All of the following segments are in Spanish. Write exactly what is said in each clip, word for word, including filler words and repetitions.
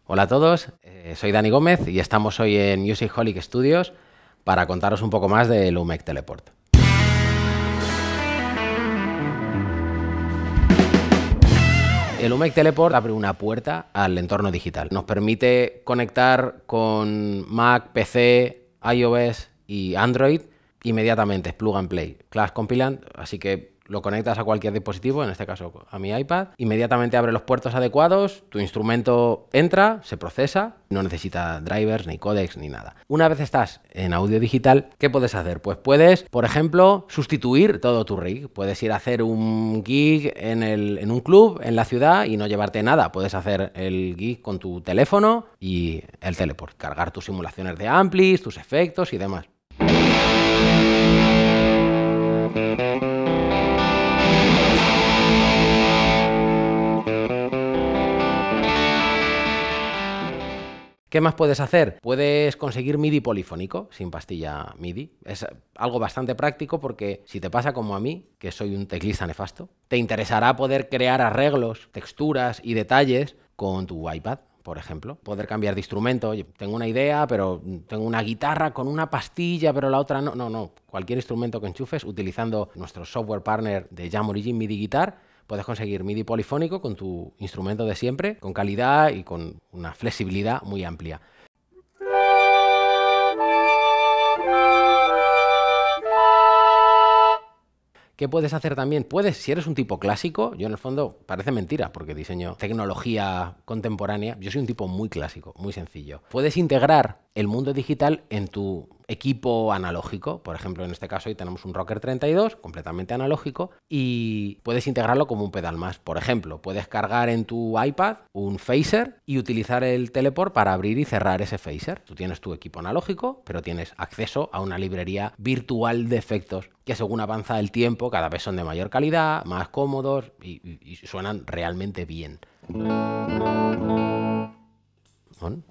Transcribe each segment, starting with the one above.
Hola a todos, eh, soy Dani Gómez y estamos hoy en Musicaholic Studios para contaros un poco más de Lumec Teleport. El Lumec Teleport abre una puerta al entorno digital. Nos permite conectar con Mac, P C, iOS y Android inmediatamente, plug and play. Class Compilant, así que lo conectas a cualquier dispositivo, en este caso a mi iPad, inmediatamente abre los puertos adecuados, tu instrumento entra, se procesa, no necesita drivers, ni codecs, ni nada. Una vez estás en audio digital, ¿qué puedes hacer? Pues puedes, por ejemplo, sustituir todo tu rig. Puedes ir a hacer un gig en, el, en un club en la ciudad y no llevarte nada. Puedes hacer el gig con tu teléfono y el teleport, cargar tus simulaciones de amplis, tus efectos y demás. ¿Qué más puedes hacer? Puedes conseguir MIDI polifónico sin pastilla MIDI. Es algo bastante práctico porque si te pasa como a mí, que soy un teclista nefasto, te interesará poder crear arreglos, texturas y detalles con tu iPad, por ejemplo. Poder cambiar de instrumento. Oye, tengo una idea, pero tengo una guitarra con una pastilla, pero la otra no. No, no. Cualquier instrumento que enchufes utilizando nuestro software partner de Jam Origin MIDI Guitar, puedes conseguir MIDI polifónico con tu instrumento de siempre, con calidad y con una flexibilidad muy amplia. ¿Qué puedes hacer también? Puedes, si eres un tipo clásico, yo en el fondo parece mentira porque diseño tecnología contemporánea, yo soy un tipo muy clásico, muy sencillo. Puedes integrar el mundo digital en tu equipo analógico. Por ejemplo, en este caso hoy tenemos un Rocker treinta y dos completamente analógico y puedes integrarlo como un pedal más. Por ejemplo, puedes cargar en tu iPad un phaser y utilizar el teleport para abrir y cerrar ese phaser. Tú tienes tu equipo analógico, pero tienes acceso a una librería virtual de efectos que según avanza el tiempo cada vez son de mayor calidad, más cómodos y, y, y suenan realmente bien. ¿On?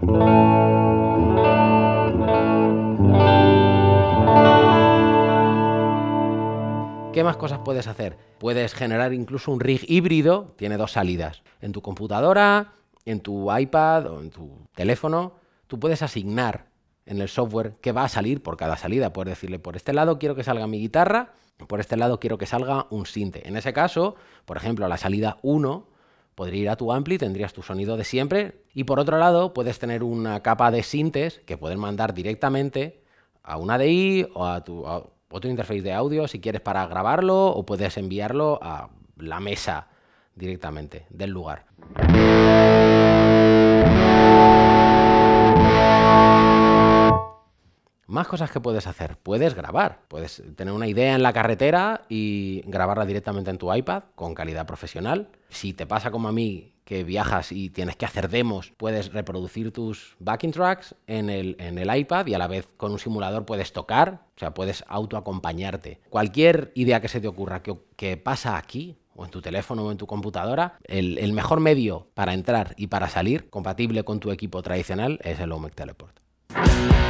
¿Qué más cosas puedes hacer? Puedes generar incluso un rig híbrido, tiene dos salidas. En tu computadora, en tu iPad o en tu teléfono, tú puedes asignar en el software qué va a salir por cada salida. Puedes decirle, por este lado quiero que salga mi guitarra, por este lado quiero que salga un sinte. En ese caso, por ejemplo, a la salida uno, podría ir a tu ampli, tendrías tu sonido de siempre. Y por otro lado, puedes tener una capa de sintes que pueden mandar directamente a una D I o a tu... A otro interface de audio si quieres para grabarlo o puedes enviarlo a la mesa directamente del lugar. Más cosas que puedes hacer. Puedes grabar. Puedes tener una idea en la carretera y grabarla directamente en tu iPad con calidad profesional. Si te pasa como a mí, que viajas y tienes que hacer demos, puedes reproducir tus backing tracks en el, en el iPad y a la vez con un simulador puedes tocar, o sea, puedes autoacompañarte. Cualquier idea que se te ocurra que, que pasa aquí, o en tu teléfono o en tu computadora, el, el mejor medio para entrar y para salir, compatible con tu equipo tradicional, es el Lumec Teleport.